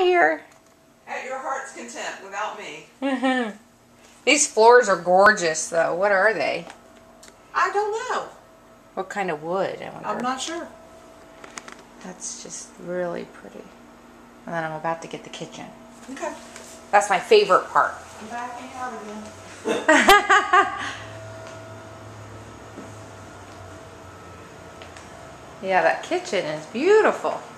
here. At your heart's content without me. These floors are gorgeous, though. What are they? I don't know. What kind of wood? I wonder. I'm not sure. That's just really pretty. And then I'm about to get the kitchen. Okay. That's my favorite part. I'm backing out again. Yeah, that kitchen is beautiful.